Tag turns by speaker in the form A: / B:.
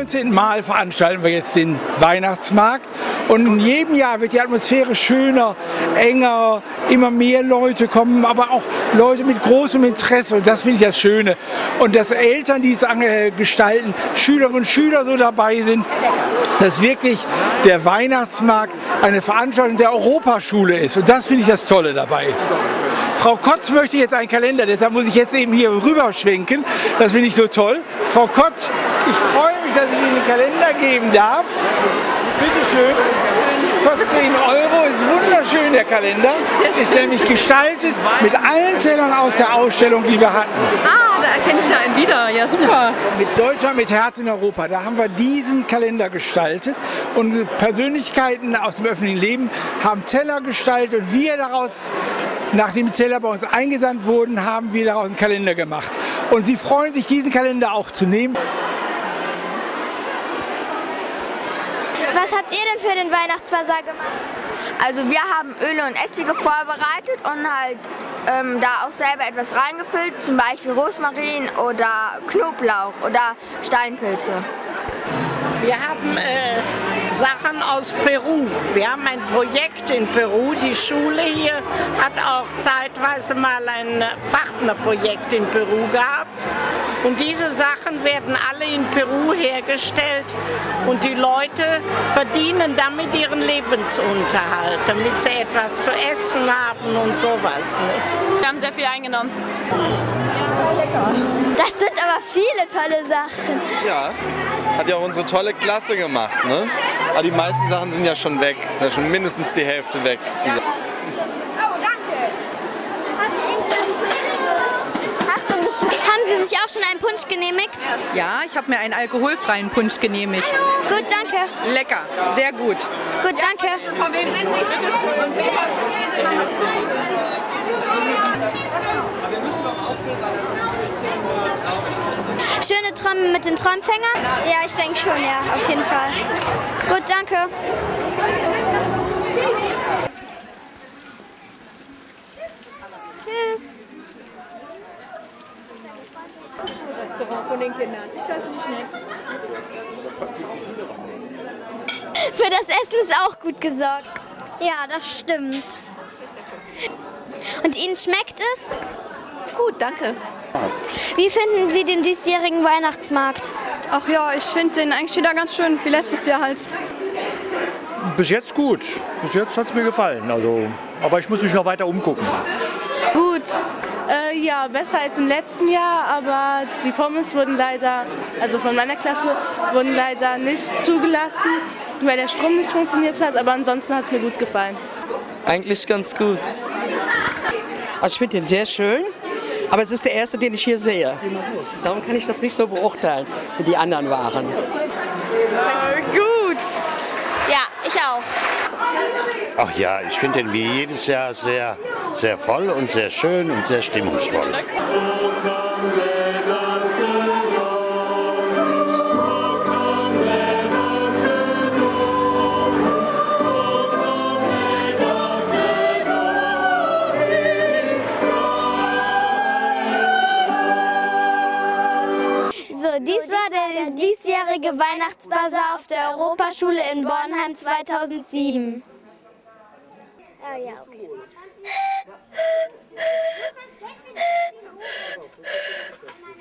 A: 19. Mal veranstalten wir jetzt den Weihnachtsmarkt. Und in jedem Jahr wird die Atmosphäre schöner, enger, immer mehr Leute kommen, aber auch Leute mit großem Interesse. Und das finde ich das Schöne. Und dass Eltern, die es gestalten, Schülerinnen und Schüler so dabei sind, dass wirklich der Weihnachtsmarkt eine Veranstaltung der Europaschule ist. Und das finde ich das Tolle dabei. Frau Kotz möchte jetzt einen Kalender, deshalb muss ich jetzt eben hier rüber schwenken. Das finde ich so toll. Frau Kotz, ich freue mich, dass ich Ihnen den Kalender geben darf. Bitte schön. Kostet 10 €, ist wunderschön der Kalender. Ist nämlich gestaltet mit allen Tellern aus der Ausstellung, die wir hatten.
B: Ah, da erkenne ich ja einen wieder. Ja, super.
A: Mit Deutschland mit Herz in Europa. Da haben wir diesen Kalender gestaltet. Und Persönlichkeiten aus dem öffentlichen Leben haben Teller gestaltet. Und wir daraus, nachdem die Teller bei uns eingesandt wurden, haben wir daraus einen Kalender gemacht. Und sie freuen sich, diesen Kalender auch zu nehmen.
C: Was habt ihr denn für den Weihnachtsbasar gemacht?
D: Also wir haben Öle und Essige vorbereitet und halt da auch selber etwas reingefüllt, zum Beispiel Rosmarin oder Knoblauch oder Steinpilze.
E: Wir haben Sachen aus Peru. Wir haben ein Projekt in Peru. Die Schule hier hat auch zeitweise mal ein Partnerprojekt in Peru gehabt. Und diese Sachen werden alle in Peru hergestellt. Und die Leute verdienen damit ihren Lebensunterhalt, damit sie etwas zu essen haben und sowas. Ne?
B: Wir haben sehr viel eingenommen.
C: Das sind aber viele tolle Sachen.
F: Ja, hat ja auch unsere tolle Klasse gemacht, ne? Aber die meisten Sachen sind ja schon weg, ist ja schon mindestens die Hälfte weg.
C: Oh, danke. Haben Sie sich auch schon einen Punsch genehmigt?
G: Ja, ich habe mir einen alkoholfreien Punsch genehmigt.
C: Gut, danke.
G: Lecker, sehr gut.
C: Gut, danke.
B: Von wem sind Sie?
C: Schöne Trommeln mit den Trommelfängern? Ja, ich denke schon, ja, auf jeden Fall. Gut, danke. Tschüss.
G: Restaurant von den Kindern. Ist das nicht nett?
C: Für das Essen ist auch gut gesorgt. Ja, das stimmt. Und Ihnen schmeckt es?
B: Gut, danke.
C: Wie finden Sie den diesjährigen Weihnachtsmarkt?
B: Ach ja, ich finde den eigentlich wieder ganz schön, wie letztes Jahr halt.
H: Bis jetzt gut. Bis jetzt hat es mir gefallen. Also, aber ich muss mich noch weiter umgucken.
B: Gut. Ja, besser als im letzten Jahr, aber die Pommes wurden leider, also von meiner Klasse, wurden leider nicht zugelassen, weil der Strom nicht funktioniert hat, aber ansonsten hat es mir gut gefallen.
I: Eigentlich ganz gut. Also ich finde den sehr schön, aber es ist der erste, den ich hier sehe. Darum kann ich das nicht so beurteilen, wie die anderen waren.
B: Gut.
C: Ja, ich auch.
J: Ach ja, ich finde den wie jedes Jahr sehr, sehr voll und sehr schön und sehr stimmungsvoll.
C: Dies war der diesjährige Weihnachtsbasar auf der Europaschule in Bornheim 2007. Ah ja, okay.